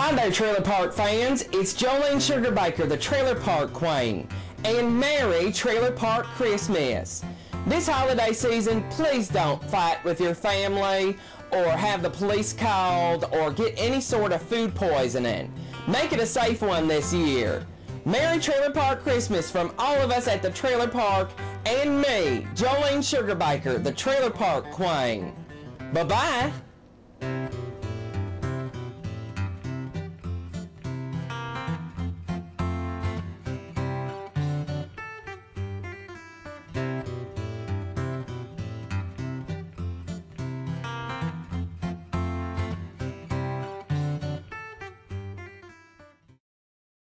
Hi there, Trailer Park fans. It's Jolene Sugarbaker, the Trailer Park Queen, and Merry Trailer Park Christmas. This holiday season, please don't fight with your family or have the police called or get any sort of food poisoning. Make it a safe one this year. Merry Trailer Park Christmas from all of us at the Trailer Park and me, Jolene Sugarbaker, the Trailer Park Queen. Bye-bye.